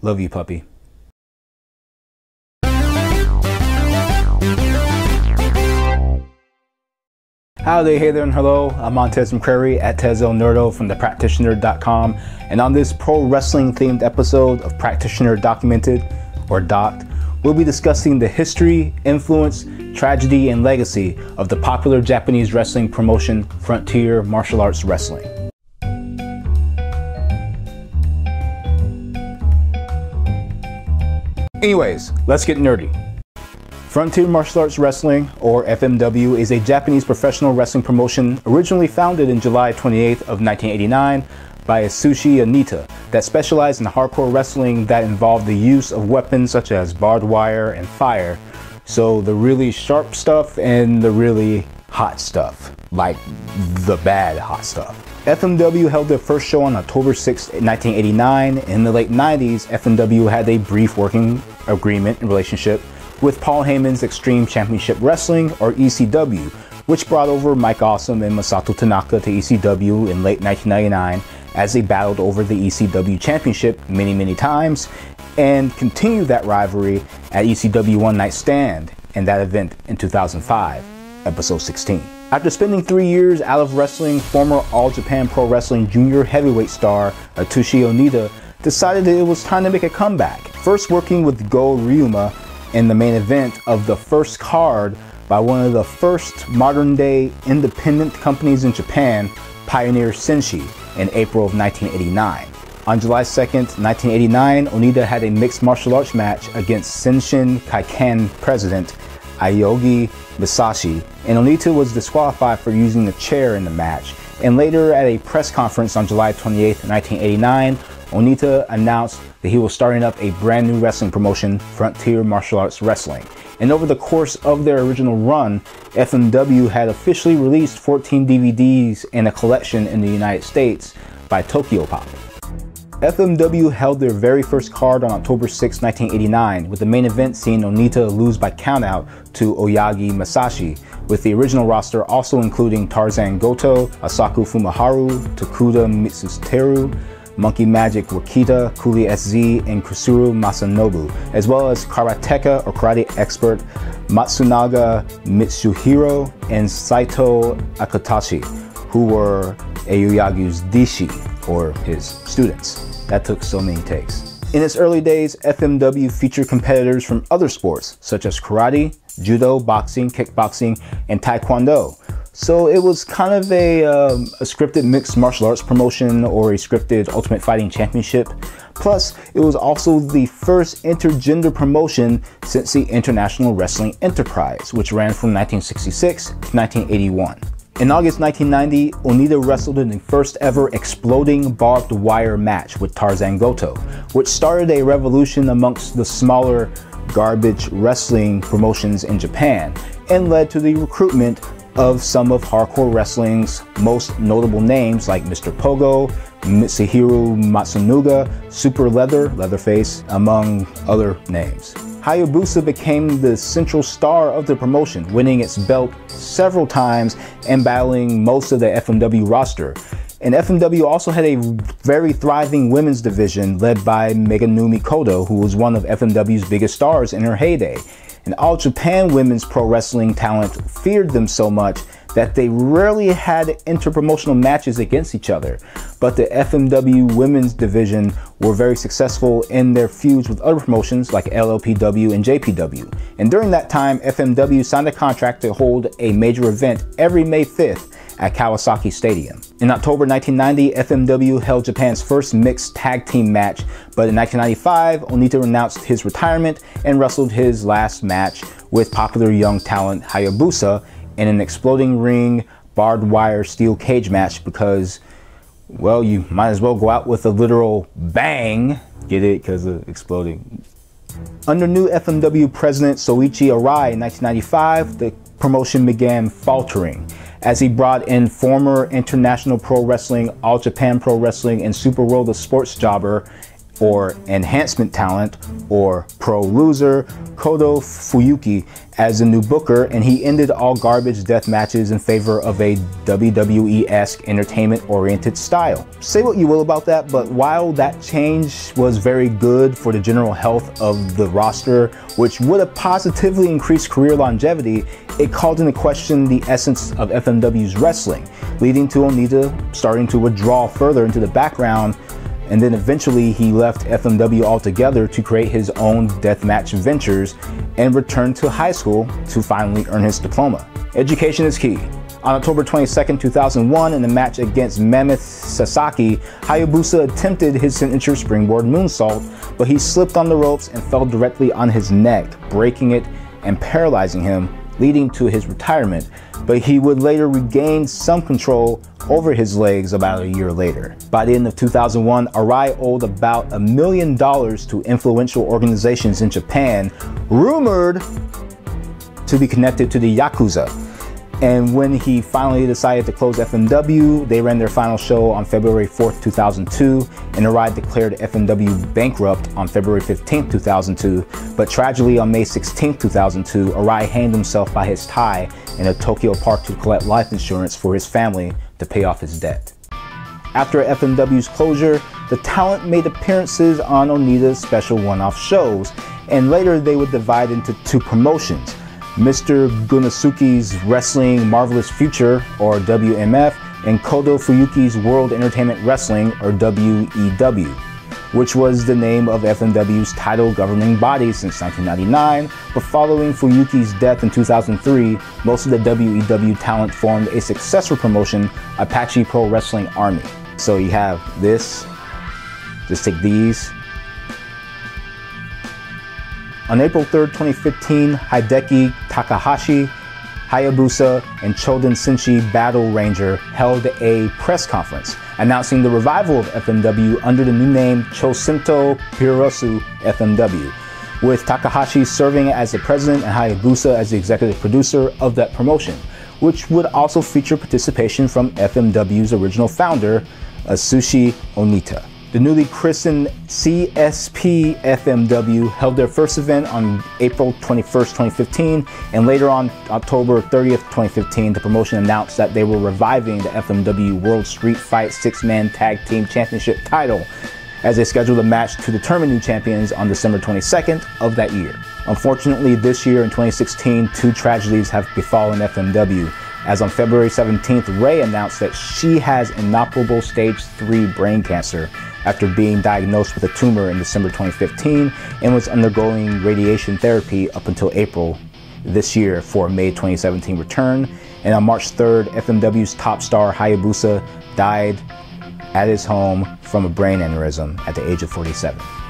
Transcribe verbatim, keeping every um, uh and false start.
Love you, puppy. Howdy, hey there, and hello. I'm Montez McCrary at Tez El Nerdo from the practitioner dot com, and on this pro wrestling themed episode of Practitioner Documented, or Docked, we'll be discussing the history, influence, tragedy, and legacy of the popular Japanese wrestling promotion Frontier Martial Arts Wrestling. Anyways, let's get nerdy. Frontier Martial Arts Wrestling, or F M W, is a Japanese professional wrestling promotion originally founded in July twenty-eighth of nineteen eighty-nine by Atsushi Onita that specialized in hardcore wrestling that involved the use of weapons such as barbed wire and fire. So the really sharp stuff and the really hot stuff, like the bad hot stuff. F M W held their first show on October sixth, nineteen eighty-nine. In the late nineties, F M W had a brief working agreement and relationship with Paul Heyman's Extreme Championship Wrestling, or E C W, which brought over Mike Awesome and Masato Tanaka to E C W in late nineteen ninety-nine as they battled over the E C W Championship many, many times, and continued that rivalry at E C W One Night Stand and that event in two thousand five, episode sixteen. After spending three years out of wrestling, former All Japan Pro Wrestling junior heavyweight star Atsushi Onita decided that it was time to make a comeback, first working with Go Ryuma in the main event of the first card by one of the first modern-day independent companies in Japan, Pioneer Senshi, in April of nineteen eighty-nine. On July second, nineteen eighty-nine, Onita had a mixed martial arts match against Senshin Kaikan president Aogi Masashi, and Onita was disqualified for using a chair in the match. And later, at a press conference on July twenty-eighth, nineteen eighty-nine, Onita announced that he was starting up a brand new wrestling promotion, Frontier Martial Arts Wrestling. And over the course of their original run, F M W had officially released fourteen D V Ds and a collection in the United States by Tokyopop. F M W held their very first card on October sixth, nineteen eighty-nine, with the main event seeing Onita lose by countout to Oyagi Masashi, with the original roster also including Tarzan Goto, Asaku Fumaharu, Tokuda Mitsuteru, Monkey Magic Wakita, Kuli S Z, and Kusuru Masanobu, as well as karateka or karate expert Matsunaga Mitsuhiro and Saito Akutashi, who were Aoyagi's Dishi, or his students. That took so many takes. In its early days, F M W featured competitors from other sports, such as karate, judo, boxing, kickboxing, and taekwondo. So it was kind of a, um, a scripted mixed martial arts promotion, or a scripted Ultimate Fighting Championship. Plus, it was also the first intergender promotion since the International Wrestling Enterprise, which ran from nineteen sixty-six to nineteen eighty-one. In August nineteen ninety, Onita wrestled in the first ever exploding barbed wire match with Tarzan Goto, which started a revolution amongst the smaller garbage wrestling promotions in Japan and led to the recruitment of some of hardcore wrestling's most notable names like Mister Pogo, Mitsuhiro Matsunaga, Super Leather, Leatherface, among other names. Hayabusa became the central star of the promotion, winning its belt several times and battling most of the F M W roster. And F M W also had a very thriving women's division led by Meganumi Kodo, who was one of F M W's biggest stars in her heyday. And All Japan women's pro wrestling talent feared them so much that they rarely had interpromotional matches against each other. But the F M W women's division were very successful in their feuds with other promotions like L L P W and J P W. And during that time, F M W signed a contract to hold a major event every May fifth at Kawasaki Stadium. In October nineteen ninety, F M W held Japan's first mixed tag team match, but in nineteen ninety-five, Onita announced his retirement and wrestled his last match with popular young talent Hayabusa in an exploding ring barbed wire steel cage match because, well, you might as well go out with a literal bang. Get it? Because of exploding. Under new F M W president Soichi Arai in nineteen ninety-five, the promotion began faltering as he brought in former International Pro Wrestling, All Japan Pro Wrestling, and Super World of Sports jobber or enhancement talent, or pro loser, Kodo Fuyuki, as the new booker, and he ended all garbage death matches in favor of a W W E-esque entertainment-oriented style. Say what you will about that, but while that change was very good for the general health of the roster, which would have positively increased career longevity, it called into question the essence of F M W's wrestling, leading to Onita starting to withdraw further into the background. And then eventually he left F M W altogether to create his own deathmatch ventures and returned to high school to finally earn his diploma. Education is key. On October twenty-second, two thousand one, in a match against Mammoth Sasaki, Hayabusa attempted his signature springboard moonsault, but he slipped on the ropes and fell directly on his neck, breaking it and paralyzing him, leading to his retirement. But he would later regain some control over his legs about a year later. By the end of two thousand one, Arai owed about a million dollars to influential organizations in Japan, rumored to be connected to the Yakuza. And when he finally decided to close F M W, they ran their final show on February fourth, two thousand two, and Arai declared F M W bankrupt on February fifteenth, two thousand two. But tragically, on May sixteenth, two thousand two, Arai hanged himself by his tie in a Tokyo park to collect life insurance for his family to pay off his debt. After F M W's closure, the talent made appearances on Onita's special one-off shows, and later they would divide into two promotions: Mister Gunasuke's Wrestling Marvelous Future, or W M F, and Kodo Fuyuki's World Entertainment Wrestling, or W E W, which was the name of F M W's title governing body since nineteen ninety-nine, but following Fuyuki's death in two thousand three, most of the W E W talent formed a successor promotion, Apache Pro Wrestling Army. So you have this, just take these. On April third, twenty fifteen, Hideki Takahashi, Hayabusa, and Choden Senshi Battle Ranger held a press conference announcing the revival of F M W under the new name Chosinto Puroresu F M W, with Takahashi serving as the president and Hayabusa as the executive producer of that promotion, which would also feature participation from F M W's original founder, Atsushi Onita. The newly christened C S P F M W held their first event on April twenty-first, twenty fifteen, and later on October thirtieth, twenty fifteen, the promotion announced that they were reviving the F M W World Street Fight six-man Tag Team Championship title, as they scheduled a match to determine new champions on December twenty-second of that year. Unfortunately, this year in twenty sixteen, two tragedies have befallen F M W, as on February seventeenth, Rei announced that she has inoperable stage three brain cancer after being diagnosed with a tumor in December twenty fifteen, and was undergoing radiation therapy up until April this year for a May twenty seventeen return. And on March third, F M W's top star Hayabusa died at his home from a brain aneurysm at the age of forty-seven.